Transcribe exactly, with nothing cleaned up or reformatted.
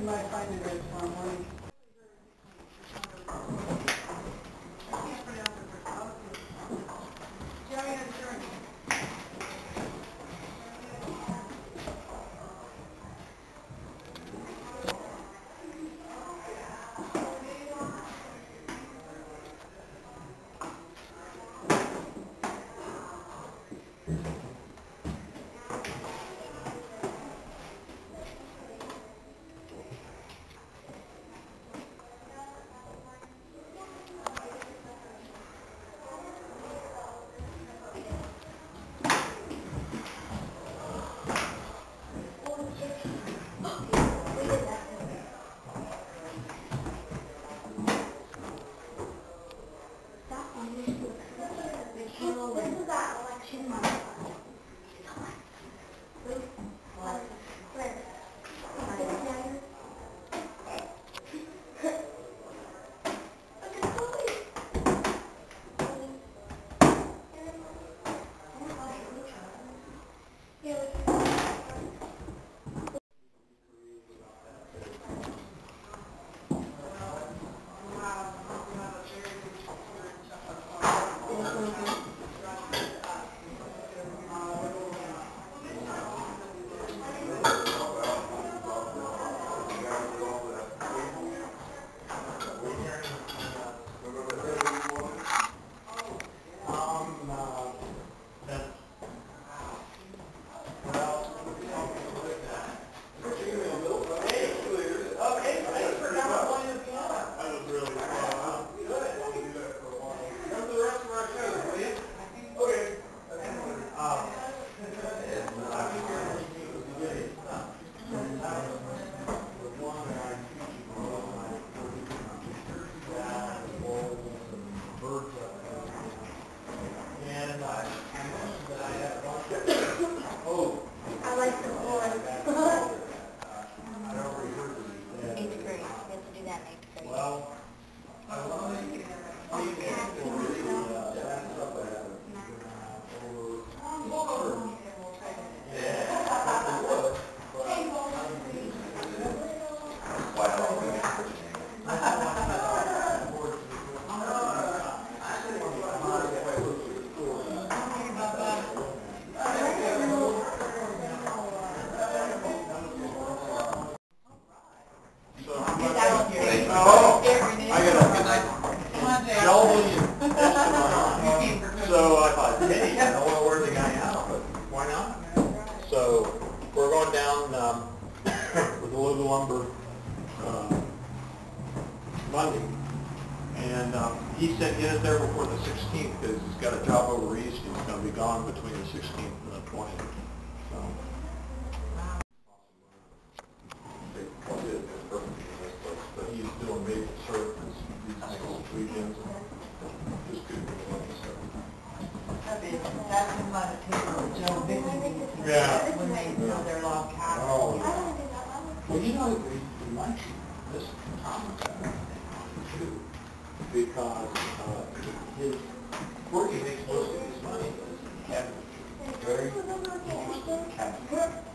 might find it there tomorrow morning. So I thought, hey, I don't want to wear the guy out, but why not? So we're going down um, with the Logan lumber uh, Monday, and um, he said get it there before the sixteenth because he's got a job over east. He's going to be gone between the sixteenth and the twentieth. So. But he's doing maple syrup these next weekends. Just good. That's in my opinion, Joe Bickley. Yeah. When they build their log cabin. Oh. Well, you know, we, we might this Thomas too, because uh, his where he makes most of his money is in cabinetry. Very interesting cabinet.